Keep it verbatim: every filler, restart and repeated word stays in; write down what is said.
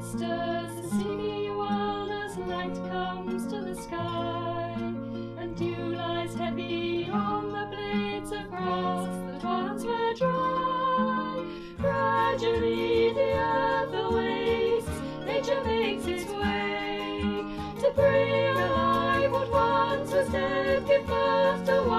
stirs the seamy world as light comes to the sky, and dew lies heavy on the blades of grass that once were dry. Gradually the earth awakes, nature makes its way to bring alive what once was dead, give birth to what